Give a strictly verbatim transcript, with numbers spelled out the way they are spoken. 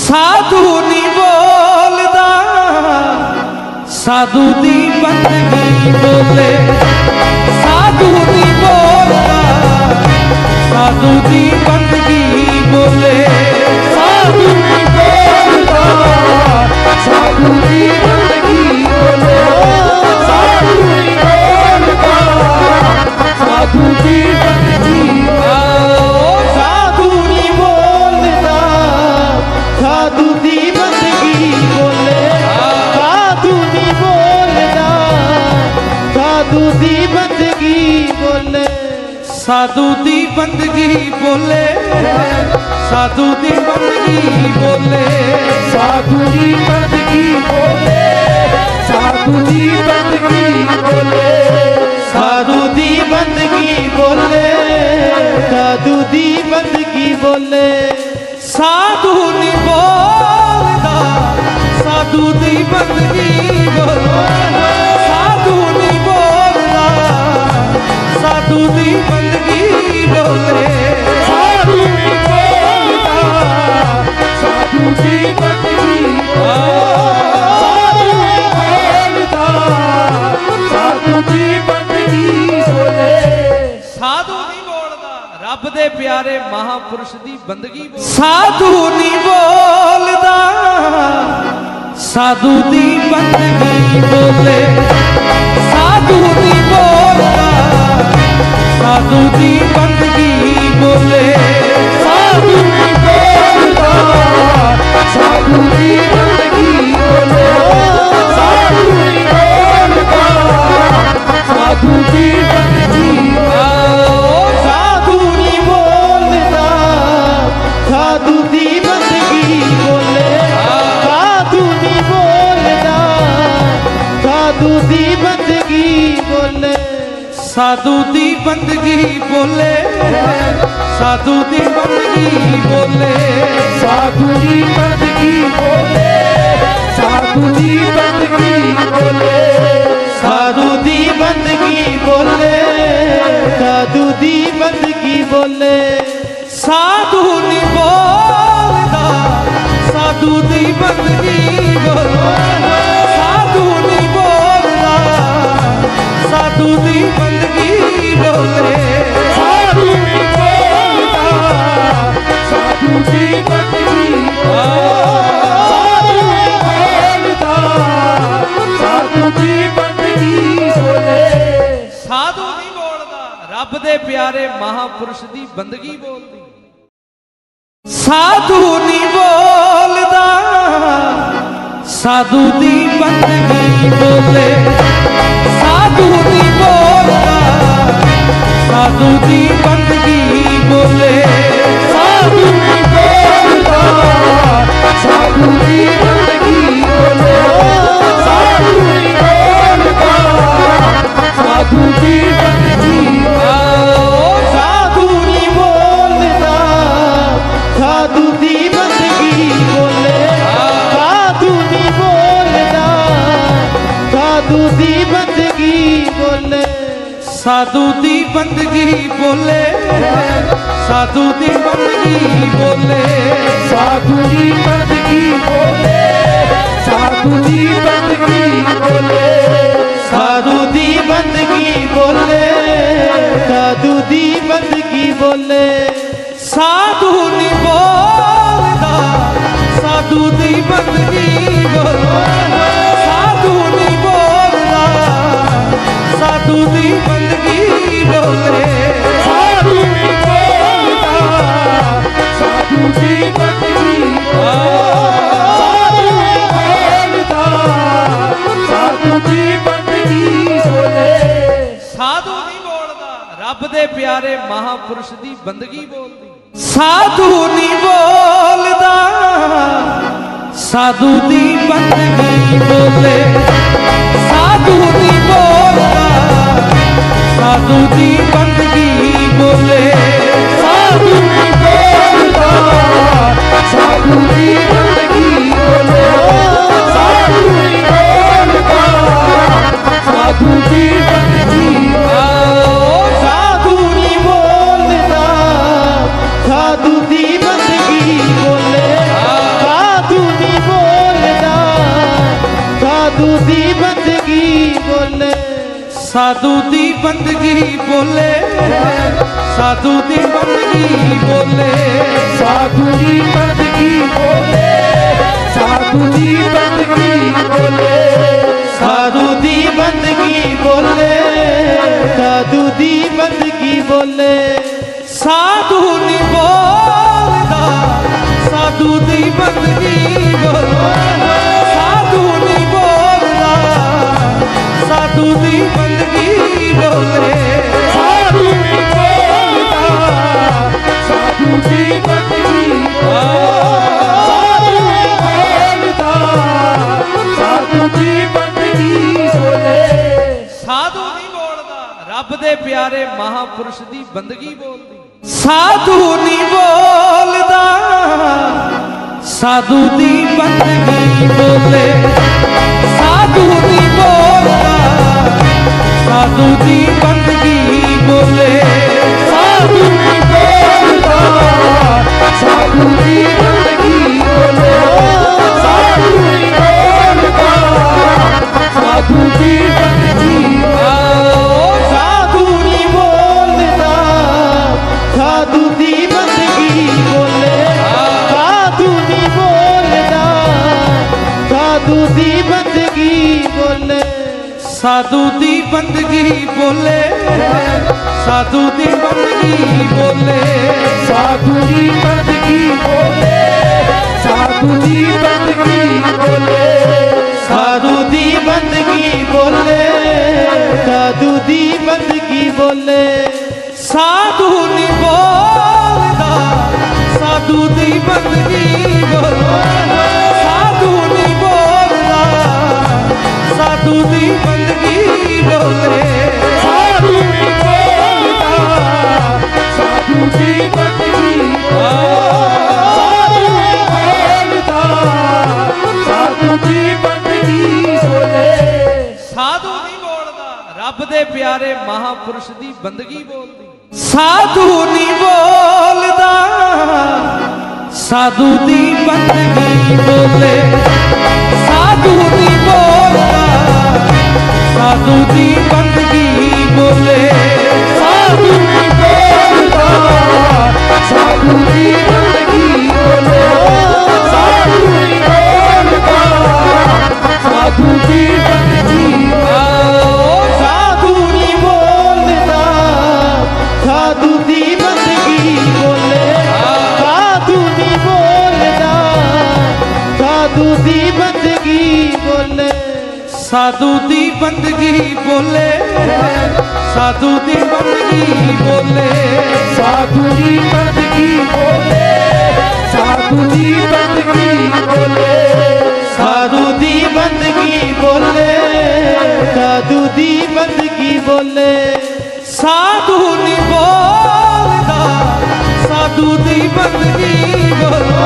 साधु नी बोलदा साधु दी बंदगी बोले, साधु नी बोलदा साधु दी बंदगी बोले, साधु नी बोलदा साधु दी बंदगी बोले, साधु नी बोलदा साधु दी बंदगी साधु नी बोलदा साधु दी बंदगी बोले, साधु नी बोलदा साधु दी बंदगी बोले, साधु दी बंदगी बोले, साधु दी बंदगी बोले, साधु दी बंदगी बोले, साधु दी बंदगी बोले, साधु दी बंदगी बोले, साधु दी बंदगी बोले, साधु नी बोलदा साधु दी बंदगी बोले, साधु नी बोलदा साधु दी बंदगी बोले, साधु नी बोलदा साधु दी बंदगी साधु नी बोलदा साधु दी बंदगी बोले, साधु नहीं बोलदा रब दे प्यारे महापुरुष दी बंदगी, साधु नहीं बोलदा साधु दी बंदगी बोले, साधु नहीं बोलदा साधु दी बंदगी बोले, साधु नहीं बोलदा साधु दी बंदगी बोले, साधु नहीं बोलदा साधु दी बंदगी साधु नहीं बोलदा साधु दी बंदगी बोले, साधु नहीं बोलदा साधु दी बंदगी बोले, साधु दी बंदगी बोले, साधु दी बंदगी बोले, साधु दी बंदगी बोले, साधु दी बंदगी बोले, साधु दी बंदगी बोले, साधु दी बंदगी बोले, साधु नहीं बोलदा साधु दी बंदगी बोले, साधु नहीं बोलदा साधु दी बंदगी बोले, साधु नहीं बोलदा साधु दी बंदगी साधु नहीं बोलदा साधु दी बंदगी बोले, साधु नहीं बोलदा रब दे प्यारे महापुरुष दी बंदगी बोलदी, साधु नहीं बोलदा साधु दी बंदगी बोले, साधु नहीं बोलदा साधु दी बंदगी बोले, साधु नहीं बोलदा साधु दी बंदगी बोले, साधु नहीं बोलदा साधु दी बंदगी साधु नहीं बोलदा साधु दी बंदगी बोले, साधु नहीं बोलदा साधु दी बंदगी बोले, साधु दी बंदगी बोले, साधु दी बंदगी बोले, साधु दी बंदगी बोले, साधु दी बंदगी बोले, साधु दी बंदगी बोले, साधु दी बंदगी बोले, साधु नहीं बोलदा साधु दी बंदगी बोले, साधु नहीं बोलदा साधु दी बंदगी बोले, साधु नहीं बोलदा साधु दी बंदगी साधु नहीं बोलदा साधु दी बंदगी बोले, साधु नहीं बोलदा रब दे प्यारे महापुरुष दी बंदगी बोलदी, साधु नहीं बोलदा साधु दी बंदगी बोले, साधु नहीं बोलदा साधु दी बंदगी बोले, साधु नहीं बोलदा साधु दी बंदगी बोले, साधु नहीं बोलदा साधु दी बंदगी साधु नहीं बोलदा साधु दी बंदगी बोले, ਸਾਧੂ ਦੀ ਬੰਦਗੀ ਬੋਲੇ ਸਾਧੂ ਦੀ ਬੰਦਗੀ ਬੋਲੇ ਸਾਧੂ ਦੀ ਬੰਦਗੀ ਬੋਲੇ ਸਾਧੂ ਦੀ ਬੰਦਗੀ ਬੋਲੇ ਸਾਧੂ ਦੀ ਬੰਦਗੀ ਬੋਲੇ ਸਾਧੂ ਦੀ ਬੰਦਗੀ ਬੋਲੇ ਸਾਧੂ ਨਹੀਂ ਬੋਲਦਾ ਸਾਧੂ ਦੀ ਬੰਦਗੀ ਬੋਲੇ ਸਾਧੂ ਨਹੀਂ ਬੋਲਦਾ ਸਾਧੂ ਦੀ ਬੰਦਗੀ ਬੋਲੇ ਸਾਧੂ ਨਹੀਂ ਬੋਲਦਾ ਸਾਧੂ ਦੀ ਬੰਦਗੀ ਸਾਧੂ ਨਹੀਂ ਬੋਲਦਾ ਸਾਧੂ ਦੀ ਬੰਦਗੀ ਬੋਲੇ ਸਾਧੂ ਨਹੀਂ ਬੋਲਦਾ ਰੱਬ ਦੇ ਪਿਆਰੇ ਮਹਾਪੁਰਸ਼ ਦੀ ਬੰਦਗੀ ਬੋਲਦੀ ਸਾਧੂ ਨਹੀਂ ਬੋਲਦਾ ਸਾਧੂ ਦੀ ਬੰਦਗੀ ਬੋਲੇ ਸਾਧੂ ਨਹੀਂ ਬੋਲਦਾ ਸਾਧੂ ਦੀ ਬੰਦਗੀ ਬੋਲੇ ਸਾਧੂ ਨਹੀਂ ਬੋਲਦਾ ਸਾਧੂ ਦੀ ਬੰਦਗੀ ਬੋਲੇ ਸਾਧੂ ਨਹੀਂ ਬੋਲਦਾ ਸਾਧੂ ਦੀ ਬੰਦਗੀ ਸਾਧੂ ਨਹੀਂ ਬੋਲਦਾ ਸਾਧੂ ਦੀ ਬੰਦਗੀ ਬੋਲੇ ਸਾਧੂ ਨਹੀਂ ਬੋਲਦਾ ਸਾਧੂ ਦੀ ਬੰਦਗੀ ਬੋਲੇ ਸਾਧੂ ਦੀ ਬੰਦਗੀ ਬੋਲੇ ਸਾਧੂ ਦੀ ਬੰਦਗੀ ਬੋਲੇ ਸਾਧੂ ਦੀ ਬੰਦਗੀ ਬੋਲੇ ਸਾਧੂ ਦੀ ਬੰਦਗੀ ਬੋਲੇ ਸਾਧੂ ਦੀ ਬੰਦਗੀ ਬੋਲੇ ਸਾਧੂ ਦੀ ਬੰਦਗੀ ਬੋਲੇ ਸਾਧੂ ਨਹੀਂ ਬੋਲਦਾ ਸਾਧੂ ਦੀ ਬੰਦਗੀ ਬੋਲੇ ਸਾਧੂ ਨਹੀਂ ਬੋਲਦਾ ਸਾਧੂ ਦੀ ਬੰਦਗੀ ਬੋਲੇ ਸਾਧੂ ਨਹੀਂ ਬੋਲਦਾ ਸਾਧੂ ਦੀ ਬੰਦਗੀ ਸਾਧੂ ਨਹੀਂ ਬੋਲਦਾ ਸਾਧੂ ਦੀ ਬੰਦਗੀ ਬੋਲੇ ਸਾਧੂ ਨਹੀਂ ਬੋਲਦਾ ਰੱਬ ਦੇ ਪਿਆਰੇ ਮਹਾਪੁਰਸ਼ ਦੀ ਬੰਦਗੀ ਬੋਲਦੀ ਸਾਧੂ ਨਹੀਂ ਬੋਲਦਾ ਸਾਧੂ ਦੀ ਬੰਦਗੀ ਬੋਲੇ ਸਾਧੂ ਨਹੀਂ ਬੋਲਦਾ ਸਾਧੂ ਦੀ ਬੰਦਗੀ ਬੋਲੇ ਸਾਧੂ ਨਹੀਂ ਬੋਲਦਾ ਸਾਧੂ ਦੀ ਬੰਦਗੀ ਬੋਲੇ ਸਾਧੂ ਨਹੀਂ ਬੋਲਦਾ ਸਾਧੂ ਦੀ ਬੰਦਗੀ ਸਾਧੂ ਨਹੀਂ ਬੋਲਦਾ ਸਾਧੂ ਦੀ ਬੰਦਗੀ ਬੋਲੇ ਸਾਧੂ ਨਹੀਂ ਬੋਲਦਾ ਸਾਧੂ ਦੀ ਬੰਦਗੀ ਬੋਲੇ ਸਾਧੂ ਦੀ ਬੰਦਗੀ ਬੋਲੇ ਸਾਧੂ ਦੀ ਬੰਦਗੀ ਬੋਲੇ ਸਾਧੂ ਦੀ ਬੰਦਗੀ ਬੋਲੇ ਸਾਧੂ ਦੀ ਬੰਦਗੀ ਬੋਲੇ ਸਾਧੂ ਦੀ ਬੰਦਗੀ ਬੋਲੇ ਸਾਧੂ ਦੀ ਬੰਦਗੀ ਬੋਲੇ ਸਾਧੂ ਨਹੀਂ ਬੋਲਦਾ ਸਾਧੂ ਦੀ ਬੰਦਗੀ ਬੋਲੇ